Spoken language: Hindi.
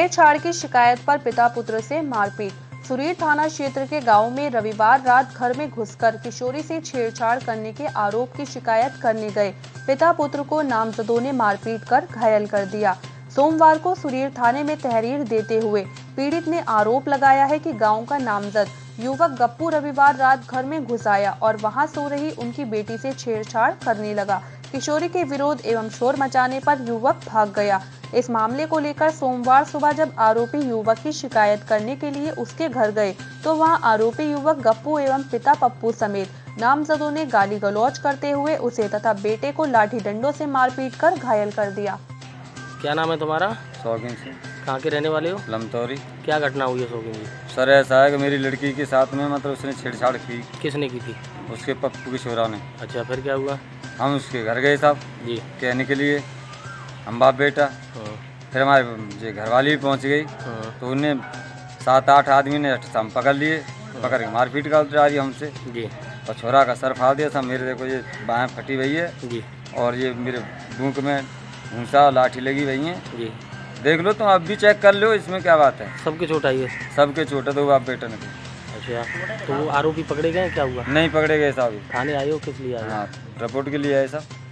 छेड़छाड़ की शिकायत पर पिता पुत्र से मारपीट। सुरीर थाना क्षेत्र के गांव में रविवार रात घर में घुसकर किशोरी से छेड़छाड़ करने के आरोप की शिकायत करने गए पिता पुत्र को नामजदों ने मारपीट कर घायल कर दिया। सोमवार को सुरीर थाने में तहरीर देते हुए पीड़ित ने आरोप लगाया है कि गांव का नामजद युवक गप्पू रविवार रात घर में घुस आया और वहां सो रही उनकी बेटी से छेड़छाड़ करने लगा। किशोरी के विरोध एवं शोर मचाने पर युवक भाग गया। इस मामले को लेकर सोमवार सुबह जब आरोपी युवक की शिकायत करने के लिए उसके घर गए तो वहां आरोपी युवक गप्पू एवं पिता पप्पू समेत नामजदों ने गाली गलौज करते हुए उसे तथा बेटे को लाठी डंडों से मारपीट कर घायल कर दिया। क्या नाम है तुम्हारा? शौकीन से। कहाँ के रहने वाले हो? लमतौरी। क्या घटना हुई है शौकीन जी? सर ऐसा है कि मेरी लड़की के साथ में मतलब उसने छेड़छाड़ की। किसने की थी? उसके पप्पू की छोरा ने। अच्छा, फिर क्या हुआ? हम उसके घर गए साहब जी कहने के लिए, हम बाप बेटा। फिर हमारे जो घरवाली भी पहुंच गई तो उन्हें 7-8 आदमी ने हम पकड़ लिए, पकड़ के मारपीट का उतरा रही हमसे जी। और छोरा का सर फाड़ दिया। सब मेरे देखो ये बाहें फटी हुई है जी और ये मेरे भूख में भूसा लाठी लगी हुई है जी। देख लो तुम, अब भी चेक कर लो, इसमें क्या बात है। सबके चोट आई है? सबके चोट है, दो बाप बेटा ने। अच्छा, तो वो आरोपी पकड़े गए? क्या हुआ? नहीं पकड़े गए साहब। थाने आए हो? किस लिए आए हो? हाँ, रिपोर्ट के लिए आए साहब।